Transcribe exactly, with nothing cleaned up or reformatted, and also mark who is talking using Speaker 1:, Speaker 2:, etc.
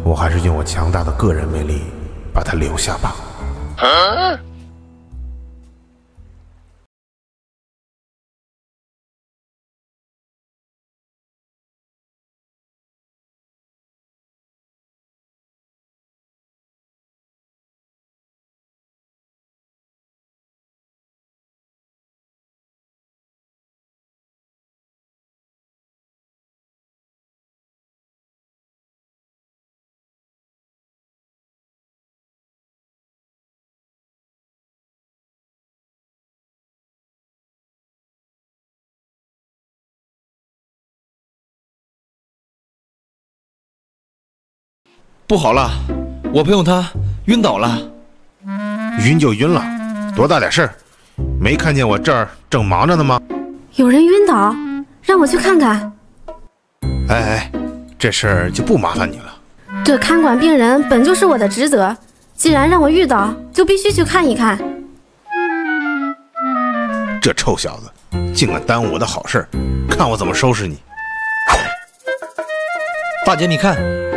Speaker 1: 我还是用我强大的个人魅力把他留下吧。啊
Speaker 2: 不好了，我朋友他晕倒了。
Speaker 1: 晕就晕了，多大点事儿？没看见我这儿正忙着呢吗？
Speaker 3: 有人晕倒，让我去看看。
Speaker 1: 哎哎，这事儿就不麻烦你了。
Speaker 3: 这看管病人本就是我的职责，既然让我遇到，就必须去看一看。
Speaker 1: 这臭小子，竟敢耽误我的好事，看我怎么收拾你！
Speaker 2: 大姐，你看，